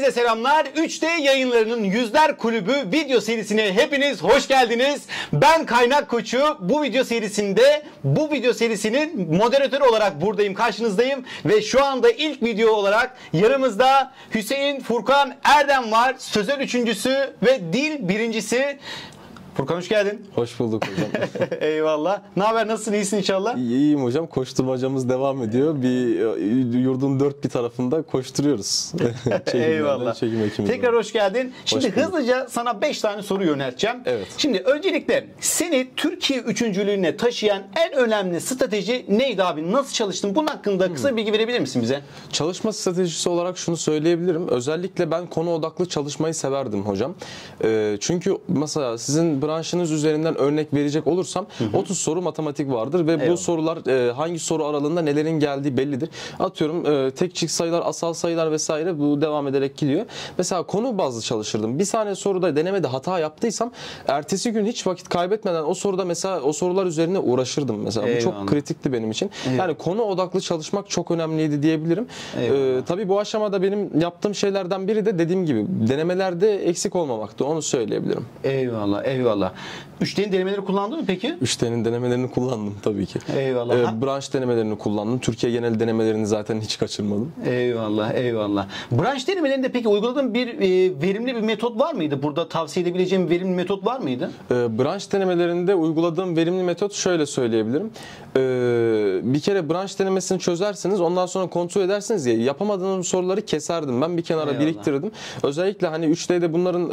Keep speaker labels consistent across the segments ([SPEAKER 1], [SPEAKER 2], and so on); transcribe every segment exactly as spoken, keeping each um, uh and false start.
[SPEAKER 1] Herkese selamlar. üç D yayınlarının Yüzler Kulübü video serisine hepiniz hoş geldiniz. Ben Kaynak Koçu. Bu video serisinde, bu video serisinin moderatörü olarak buradayım, karşınızdayım. Ve şu anda ilk video olarak yanımızda Hüseyin Furkan Erdem var. Sözel üçüncüsü ve dil birincisi. Furkan hoş geldin.
[SPEAKER 2] Hoş bulduk hocam.
[SPEAKER 1] Eyvallah. Ne haber? Nasılsın? İyisin inşallah?
[SPEAKER 2] İyiyim hocam. Koşturmacamız devam ediyor. Bir yurdun dört bir tarafında koşturuyoruz.
[SPEAKER 1] Eyvallah. Tekrar hoş geldin. Şimdi
[SPEAKER 2] Hoş
[SPEAKER 1] hızlıca sana beş tane soru yönelteceğim.
[SPEAKER 2] Evet.
[SPEAKER 1] Şimdi öncelikle seni Türkiye üçüncülüğüne taşıyan en önemli strateji neydi abi? Nasıl çalıştın? Bunun hakkında kısa bilgi verebilir misin bize?
[SPEAKER 2] Çalışma stratejisi olarak şunu söyleyebilirim. Özellikle ben konu odaklı çalışmayı severdim hocam. Ee, çünkü mesela sizin branşınız üzerinden örnek verecek olursam hı hı. otuz soru matematik vardır ve Eyvallah. bu sorular e, hangi soru aralığında nelerin geldiği bellidir. Atıyorum e, tek çift sayılar, asal sayılar vesaire bu devam ederek gidiyor. Mesela konu bazlı çalışırdım. Bir tane soruda denemede hata yaptıysam ertesi gün hiç vakit kaybetmeden o soruda mesela o sorular üzerine uğraşırdım mesela. Eyvallah. Bu çok kritikti benim için. Eyvallah. Yani konu odaklı çalışmak çok önemliydi diyebilirim. E, tabii bu aşamada benim yaptığım şeylerden biri de dediğim gibi denemelerde eksik olmamaktı. Onu söyleyebilirim.
[SPEAKER 1] Eyvallah. Eyvallah. üç D'nin denemeleri kullandın mı peki?
[SPEAKER 2] üç D'nin denemelerini kullandım tabii ki.
[SPEAKER 1] Eyvallah.
[SPEAKER 2] Ee, branş denemelerini kullandım. Türkiye genel denemelerini zaten hiç kaçırmadım.
[SPEAKER 1] Eyvallah, eyvallah. Branş denemelerinde peki uyguladığın bir e, verimli bir metot var mıydı? Burada tavsiye edebileceğim bir verimli metot var mıydı?
[SPEAKER 2] Ee, branş denemelerinde uyguladığım verimli metot şöyle söyleyebilirim. Ee, bir kere branş denemesini çözersiniz, ondan sonra kontrol edersiniz ya, yapamadığınız soruları keserdim. Ben bir kenara eyvallah. biriktirirdim. Özellikle hani üç D'de bunların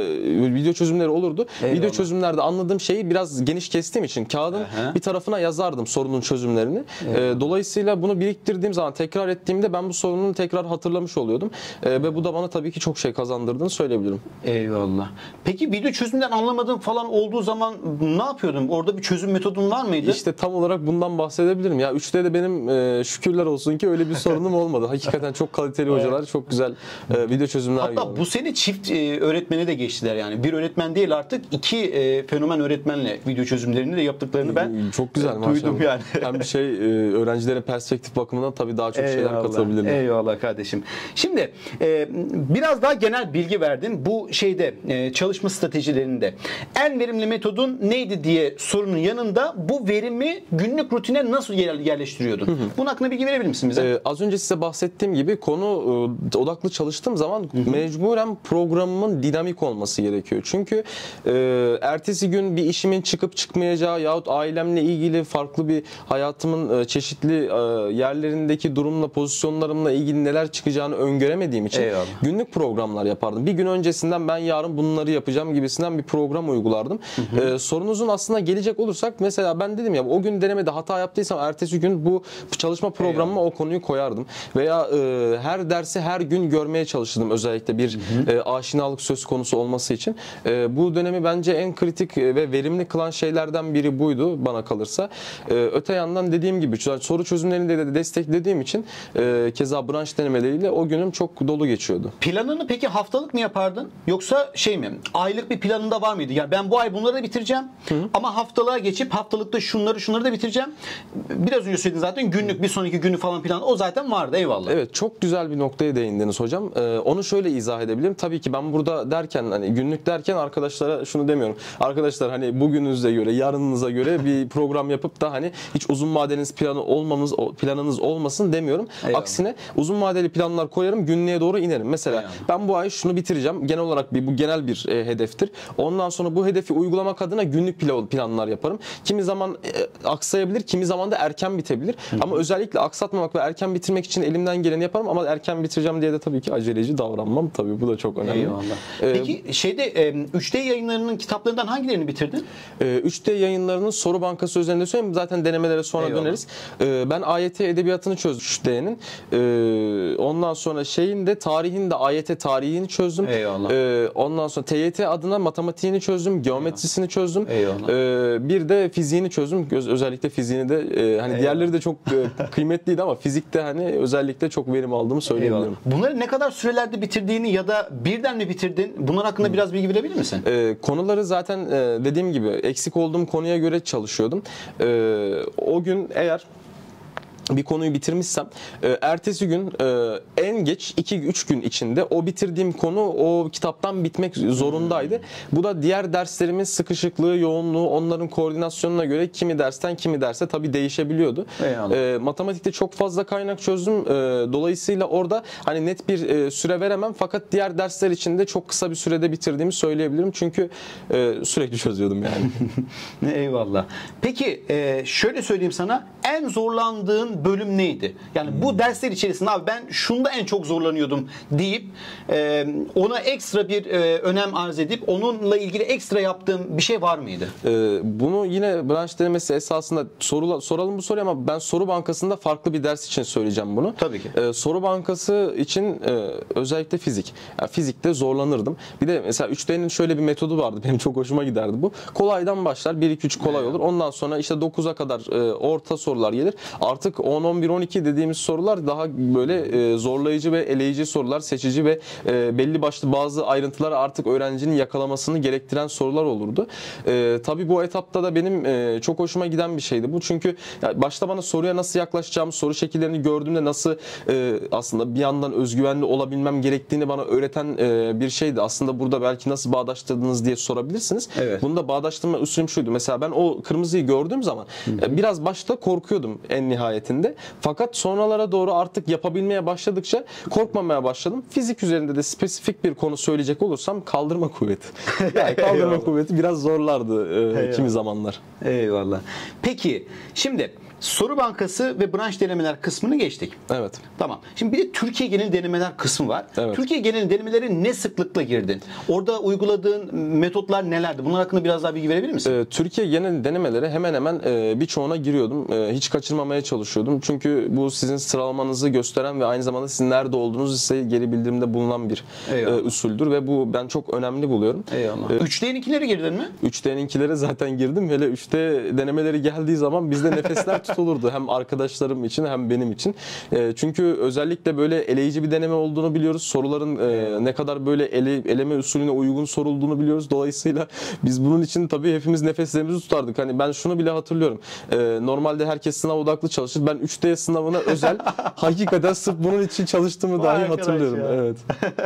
[SPEAKER 2] e, video çözümleri olurdu. Eyvallah. Video çözümlerde anladığım şeyi biraz geniş kestiğim için kağıdın Aha. bir tarafına yazardım sorunun çözümlerini. Ee, dolayısıyla bunu biriktirdiğim zaman tekrar ettiğimde ben bu sorunun tekrar hatırlamış oluyordum. Ee, ve bu da bana tabii ki çok şey kazandırdığını söyleyebilirim.
[SPEAKER 1] Eyvallah. Peki video çözümden anlamadığın falan olduğu zaman ne yapıyordun? Orada bir çözüm metodun var mıydı?
[SPEAKER 2] İşte tam olarak bundan bahsedebilirim. Ya üç D'de benim e, şükürler olsun ki öyle bir sorunum olmadı. Hakikaten çok kaliteli hocalar, çok güzel e, video çözümler
[SPEAKER 1] Hatta
[SPEAKER 2] gördüm.
[SPEAKER 1] bu sene çift e, öğretmene de geçtiler yani. Bir öğretmen değil artık iki e, fenomen öğretmenle video çözümlerini de yaptıklarını ben
[SPEAKER 2] çok güzel
[SPEAKER 1] e, duydum yani.
[SPEAKER 2] Hem bir şey e, öğrencilerin perspektif bakımından tabii daha çok eyvallah, şeyler katılabilirler.
[SPEAKER 1] Eyvallah kardeşim. Şimdi e, biraz daha genel bilgi verdin. Bu şeyde e, çalışma stratejilerinde en verimli metodun neydi diye sorunun yanında bu verimi günlük rutine nasıl yerleştiriyordun? Hı hı. Bunun hakkında bilgi verebilir misin bize?
[SPEAKER 2] Ee, az önce size bahsettiğim gibi konu e, odaklı çalıştığım zaman hı hı. mecburen programımın dinamik olması gerekiyor. Çünkü e, ertesi gün bir işimin çıkıp çıkmayacağı yahut ailemle ilgili farklı bir hayatımın e, çeşitli e, yerlerindeki durumla, pozisyonlarımla ilgili neler çıkacağını öngöremediğim için eyvallah. günlük programlar yapardım. Bir gün öncesinden ben yarın bunları yapacağım gibisinden bir program uygulardım. Hı hı. E, sorunuzun aslında gelecek olursak mesela ben dedim ya o gün denemede hata yaptıysam ertesi gün bu çalışma programıma eyvallah. o konuyu koyardım. Veya e, her dersi her gün görmeye çalışırdım özellikle bir hı hı. E, aşinalık söz konusu olması için. E, bu dönemi bence en kritik ve verimli kılan şeylerden biri buydu bana kalırsa. Ee, öte yandan dediğim gibi soru çözümlerini de desteklediğim için e, keza branş denemeleriyle o günüm çok dolu geçiyordu.
[SPEAKER 1] Planını peki haftalık mı yapardın? Yoksa şey mi? Aylık bir planında var mıydı? Yani ben bu ay bunları da bitireceğim. Hı hı. Ama haftalığa geçip haftalıkta şunları şunları da bitireceğim. Biraz önce söyledin zaten günlük bir sonraki günü falan plan o zaten vardı eyvallah.
[SPEAKER 2] Evet çok güzel bir noktaya değindiniz hocam. Ee, onu şöyle izah edebilirim. Tabii ki ben burada derken hani günlük derken arkadaşlara şunu demiyorum. Arkadaşlar hani bugününüze göre, yarınınıza göre bir program yapıp da hani hiç uzun vadeniz planı olmamız planınız olmasın demiyorum. Eyvallah. Aksine uzun vadeli planlar koyarım, günlüğe doğru inerim. Mesela eyvallah. ben bu ay şunu bitireceğim. Genel olarak bir bu genel bir e, hedeftir. Ondan sonra bu hedefi uygulamak adına günlük planlar yaparım. Kimi zaman e, aksayabilir, kimi zaman da erken bitebilir. Hı hı. Ama özellikle aksatmamak ve erken bitirmek için elimden geleni yaparım ama erken bitireceğim diye de tabii ki aceleci davranmam. Tabii bu da çok önemli.
[SPEAKER 1] Eyvallah. Ee, Peki şeyde e, üç D yayınlarının kitaplarından hangilerini bitirdin?
[SPEAKER 2] üç D yayınlarının soru bankası üzerinde söyleyeyim. Zaten denemelere sonra eyvallah. döneriz. Ben A Y T edebiyatını çözdüm üç D'nin. Ondan sonra şeyin de tarihin de A Y T tarihini çözdüm. Eyvallah. Ondan sonra T Y T adına matematiğini çözdüm. Geometrisini eyvallah. çözdüm. Eyvallah. Bir de fiziğini çözdüm. Özellikle fiziğini de hani eyvallah. diğerleri de çok kıymetliydi ama fizikte hani özellikle çok verim aldığımı söyleyebilirim.
[SPEAKER 1] Eyvallah. Bunları ne kadar sürelerde bitirdiğini ya da birden mi bitirdin? Bunlar hakkında hmm. biraz bilgi verebilir misin?
[SPEAKER 2] Konuları zaten dediğim gibi eksik olduğum konuya göre çalışıyordum. Ee, o gün eğer bir konuyu bitirmişsem e, ertesi gün e, en geç iki üç gün içinde o bitirdiğim konu o kitaptan bitmek zorundaydı. Hmm. Bu da diğer derslerimin sıkışıklığı, yoğunluğu, onların koordinasyonuna göre kimi dersten kimi derse tabii değişebiliyordu. E, matematikte çok fazla kaynak çözdüm. E, dolayısıyla orada hani net bir e, süre veremem fakat diğer dersler için de çok kısa bir sürede bitirdiğimi söyleyebilirim. Çünkü e, sürekli çözüyordum yani.
[SPEAKER 1] Eyvallah. Peki e, şöyle söyleyeyim sana, en zorlandığın bölüm neydi? Yani hmm. bu dersler içerisinde abi ben şunda en çok zorlanıyordum deyip e, ona ekstra bir e, önem arz edip onunla ilgili ekstra yaptığım bir şey var mıydı?
[SPEAKER 2] E, bunu yine branş denemesi esasında sorula, soralım bu soruyu ama ben soru bankasında farklı bir ders için söyleyeceğim bunu.
[SPEAKER 1] Tabii ki.
[SPEAKER 2] E, soru bankası için e, özellikle fizik. Yani fizikte zorlanırdım. Bir de mesela üç D'nin şöyle bir metodu vardı. Benim çok hoşuma giderdi bu. Kolaydan başlar. bir iki üç kolay olur. Ondan sonra işte dokuza kadar e, orta sorular gelir. Artık on on bir on iki dediğimiz sorular daha böyle e, zorlayıcı ve eleyici sorular, seçici ve e, belli başlı bazı ayrıntıları artık öğrencinin yakalamasını gerektiren sorular olurdu. E, tabii bu etapta da benim e, çok hoşuma giden bir şeydi bu. Çünkü yani başta bana soruya nasıl yaklaşacağım, soru şekillerini gördüğümde nasıl e, aslında bir yandan özgüvenli olabilmem gerektiğini bana öğreten e, bir şeydi. Aslında burada belki nasıl bağdaştırdınız diye sorabilirsiniz. Evet. Bunu da bağdaştırma usulüm şuydu. Mesela ben o kırmızıyı gördüğüm zaman e, biraz başta korkuyordum en nihayetinde. Fakat sonralara doğru artık yapabilmeye başladıkça korkmamaya başladım. Fizik üzerinde de spesifik bir konu söyleyecek olursam kaldırma kuvveti. Yani kaldırma kuvveti biraz zorlardı e, kimi zamanlar.
[SPEAKER 1] Eyvallah. Peki şimdi soru bankası ve branş denemeler kısmını geçtik.
[SPEAKER 2] Evet.
[SPEAKER 1] Tamam. Şimdi bir de Türkiye genel denemeler kısmı var. Evet. Türkiye genel denemeleri ne sıklıkla girdin? Orada uyguladığın metotlar nelerdi? Bunlar hakkında biraz daha bilgi verebilir misin?
[SPEAKER 2] Ee, Türkiye genel denemeleri hemen hemen e, birçoğuna giriyordum. E, hiç kaçırmamaya çalışıyordum. Çünkü bu sizin sıralamanızı gösteren ve aynı zamanda sizin nerede olduğunuzu size geri bildirimde bulunan bir e, usuldür ve bu ben çok önemli buluyorum.
[SPEAKER 1] Eyvallah. Ee, üç D'ninkileri girdin mi?
[SPEAKER 2] üç D'ninkilere zaten girdim. Hele üç D denemeleri geldiği zaman bizde nefesler tutulurdu. Hem arkadaşlarım için hem benim için. E, çünkü özellikle böyle eleyici bir deneme olduğunu biliyoruz. Soruların e, ne kadar böyle ele, eleme usulüne uygun sorulduğunu biliyoruz. Dolayısıyla biz bunun için tabii hepimiz nefeslerimizi tutardık. Hani ben şunu bile hatırlıyorum. E, normalde herkes sınav odaklı çalışır. Ben üç D sınavına özel hakikaten sırf bunun için çalıştığımı dahi hatırlıyorum. Ya. Evet.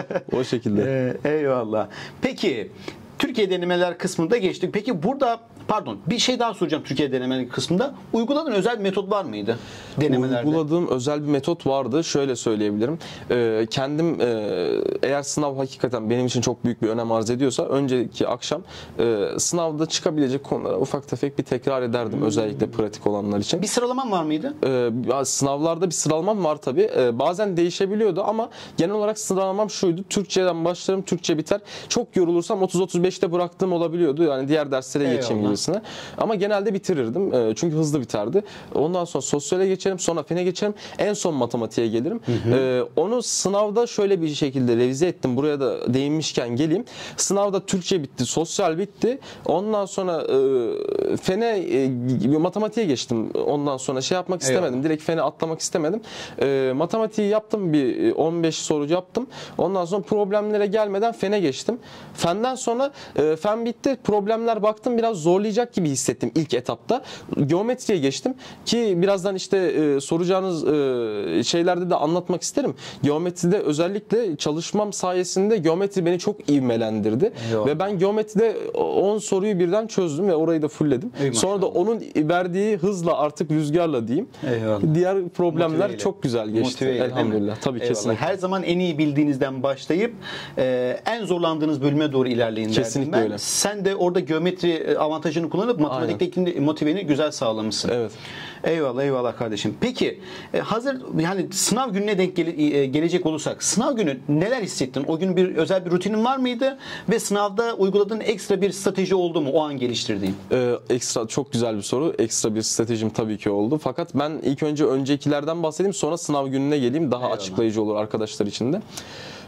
[SPEAKER 2] O şekilde.
[SPEAKER 1] Ee, eyvallah. Peki Türkiye denemeler kısmında geçtik. Peki burada pardon bir şey daha soracağım Türkiye denemeler kısmında. Uyguladığın özel bir metot var mıydı denemelerde?
[SPEAKER 2] Uyguladığım özel bir metot vardı. Şöyle söyleyebilirim. Ee, kendim e, eğer sınav hakikaten benim için çok büyük bir önem arz ediyorsa önceki akşam e, sınavda çıkabilecek konulara ufak tefek bir tekrar ederdim. Hmm. Özellikle pratik olanlar için.
[SPEAKER 1] Bir sıralaman var mıydı?
[SPEAKER 2] Ee, sınavlarda bir sıralamam var tabii. Ee, bazen değişebiliyordu ama genel olarak sıralamam şuydu. Türkçeden başlarım, Türkçe biter. Çok yorulursam otuz otuz beşte bıraktığım olabiliyordu. Yani diğer derslere Eyvallah. geçeyim gibisine. Ama genelde bitirirdim. E, çünkü hızlı biterdi. Ondan sonra sosyale geçerim, sonra fene geçerim. En son matematiğe gelirim. Hı hı. E, onu sınavda şöyle bir şekilde revize ettim. Buraya da değinmişken geleyim. Sınavda Türkçe bitti, sosyal bitti. Ondan sonra e, fene e, matematiğe geçtim. Ondan sonra şey yapmak istemedim. Eyvallah. Direkt fene atlamak istemedim. E, matematiği yaptım. Bir on beş soru yaptım. Ondan sonra problemlere gelmeden fene geçtim. Fenden sonra e, fen bitti. Problemler baktım biraz zorlayacak gibi hissettim ilk etapta. Geometriye geçtim ki birazdan işte e, soracağınız e, şeylerde de anlatmak isterim. Geometride özellikle çalışmam sayesinde geometri beni çok ivmelendirdi. Eyvallah. Ve ben geometride on soruyu birden çözdüm ve orayı da fullledim. Ey Sonra da onun verdiği hızla artık rüzgarla diyeyim. Eyvallah. Diğer problemler Motiveyle. çok güzel geçti. Motiveyle, elhamdülillah. Tabii Eyvallah. kesinlikle.
[SPEAKER 1] Her zaman en iyi bildiğinizden başlayıp e, en zorlandığınız bölüme doğru ilerleyin derdim
[SPEAKER 2] Kesinlikle
[SPEAKER 1] ben.
[SPEAKER 2] öyle.
[SPEAKER 1] Sen de orada geometri avantajını kullanıp matematikteki motiveni güzel sağlamışsın.
[SPEAKER 2] Evet.
[SPEAKER 1] Eyvallah eyvallah kardeşim. Peki hazır yani sınav gününe denk gele, gelecek olursak sınav günü neler hissettin? O gün bir özel bir rutinin var mıydı? Ve sınavda uyguladığın ekstra bir strateji oldu mu o an geliştirdiğin?
[SPEAKER 2] Ee, ekstra çok güzel bir soru. Ekstra bir stratejim tabii ki oldu. Fakat ben ilk önce öncekilerden bahsedeyim sonra sınav gününe geleyim. Daha eyvallah. açıklayıcı olur arkadaşlar için de.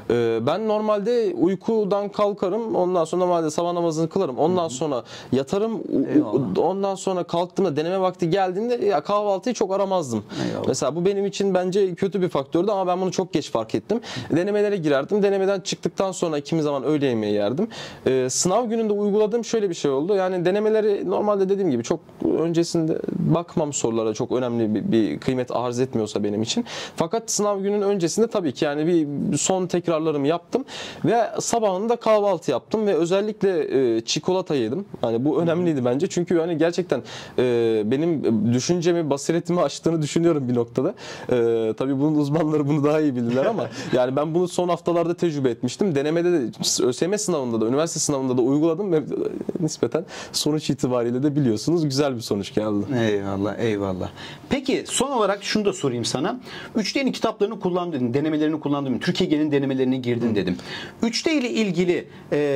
[SPEAKER 2] Ee, ben normalde uykudan kalkarım. Ondan sonra normalde sabah namazını kılarım. Ondan sonra yatarım.
[SPEAKER 1] Eyvallah.
[SPEAKER 2] Ondan sonra kalktığımda deneme vakti geldiğinde ya kahvaltıyı çok aramazdım.
[SPEAKER 1] Eyvallah.
[SPEAKER 2] Mesela bu benim için bence kötü bir faktördü ama ben bunu çok geç fark ettim. Denemelere girerdim. Denemeden çıktıktan sonra kimi zaman öğle yemeği yerdim. Ee, sınav gününde uyguladığım şöyle bir şey oldu. Yani denemeleri normalde dediğim gibi çok öncesinde bakmam sorulara, çok önemli bir, bir kıymet arz etmiyorsa benim için. Fakat sınav günün öncesinde tabii ki yani bir son tekrarlarımı yaptım ve sabahında kahvaltı yaptım ve özellikle e, çikolata yedim. Yani bu önemliydi bence. Çünkü hani gerçekten e, benim düşüncemi, basiretimi açtığını düşünüyorum bir noktada. E, tabii bunun uzmanları bunu daha iyi bilirler ama yani ben bunu son haftalarda tecrübe etmiştim. Denemede de ÖSYM sınavında da, üniversite sınavında da uyguladım ve nispeten sonuç itibariyle de biliyorsunuz güzel bir sonuç geldi.
[SPEAKER 1] Eyvallah, eyvallah. Peki son olarak şunu da sorayım sana. üç D'nin kitaplarını kullandım dedin, denemelerini kullandım. Türkiye Genel denemelerine girdin dedim. üç D ile ilgili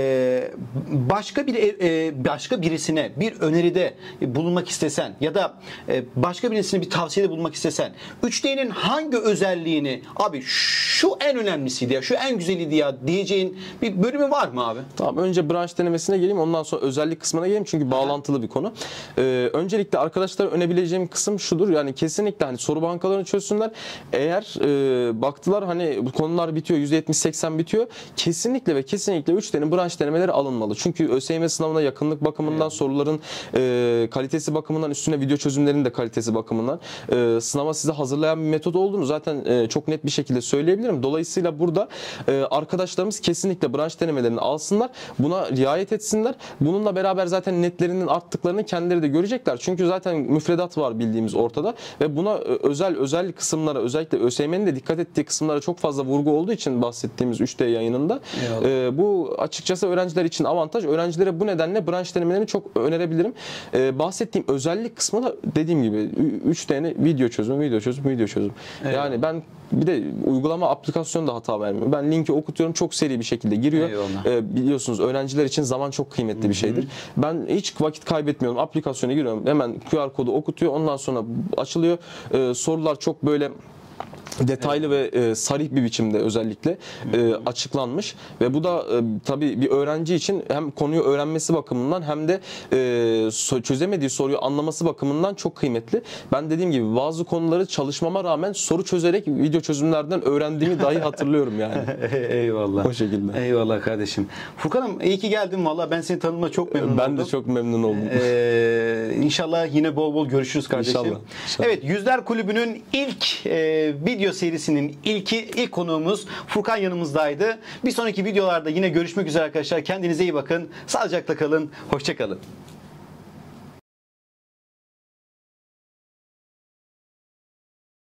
[SPEAKER 1] e, başka bir e, başka birisine bir öneride bulunmak istesen ya da e, başka birisine bir tavsiyede bulunmak istesen üç D'nin hangi özelliğini abi şu en önemlisiydi ya, şu en güzeliydi ya diyeceğin bir bölümü var mı abi?
[SPEAKER 2] Tamam, önce branş denemesine geleyim, ondan sonra özellik kısmına geleyim çünkü bağlantılı bir konu. Ee, öncelikle arkadaşlara önebileceğim kısım şudur, yani kesinlikle hani soru bankalarını çözsünler. Eğer e, baktılar hani bu konular bitiyor, yüzde yetmiş seksen bitiyor, kesinlikle ve kesinlikle üç D'nin branş denemeleri alınmalı. Çünkü ÖSYM sınavına yakınlık bakımından, evet, soruların e, kalitesi bakımından, üstüne video çözümlerinin de kalitesi bakımından e, sınava size hazırlayan bir metot olduğunu zaten e, çok net bir şekilde söyleyebilirim. Dolayısıyla burada e, arkadaşlarımız kesinlikle branş denemelerini alsınlar. Buna riayet etsinler. Bununla beraber zaten netlerinin arttıklarını kendileri de görecekler. Çünkü zaten müfredat var bildiğimiz ortada ve buna özel özel kısımlara, özellikle ÖSYM'nin de dikkat ettiği kısımlara çok fazla vurgu olduğu için bahsettiğimiz üç D yayınında e, bu açıkçası öğrenciler için avantaj. Öğrencilere bu nedenle branş denemelerini çok önerebilirim. E, bahsettiğim özellik kısmı da dediğim gibi üç D'ni video çözüm, video çözüm, video çözüm. Evet. Yani ben bir de uygulama aplikasyonda hata vermiyor. Ben linki okutuyorum, çok seri bir şekilde giriyor. Ee, biliyorsunuz öğrenciler için zaman çok kıymetli bir şeydir. Hı hı. Ben hiç vakit kaybetmiyorum. Aplikasyona giriyorum. Hemen Q R kodu okutuyor. Ondan sonra açılıyor. Ee, sorular çok böyle detaylı, evet, ve e, sarih bir biçimde özellikle e, açıklanmış ve bu da e, tabii bir öğrenci için hem konuyu öğrenmesi bakımından hem de e, so çözemediği soruyu anlaması bakımından çok kıymetli. Ben dediğim gibi bazı konuları çalışmama rağmen soru çözerek video çözümlerden öğrendiğimi dahi hatırlıyorum yani.
[SPEAKER 1] Eyvallah.
[SPEAKER 2] O şekilde.
[SPEAKER 1] Eyvallah kardeşim. Furkan'ım iyi ki geldin valla. Ben seni tanıma çok memnun
[SPEAKER 2] ben
[SPEAKER 1] oldum.
[SPEAKER 2] Ben de çok memnun oldum.
[SPEAKER 1] Ee, inşallah yine bol bol görüşürüz kardeşim.
[SPEAKER 2] İnşallah. İnşallah.
[SPEAKER 1] Evet, Yüzler Kulübü'nün ilk e, video serisinin ilki, ilk konuğumuz Furkan yanımızdaydı. Bir sonraki videolarda yine görüşmek üzere arkadaşlar. Kendinize iyi bakın. Sağlıcakla kalın. Hoşça kalın.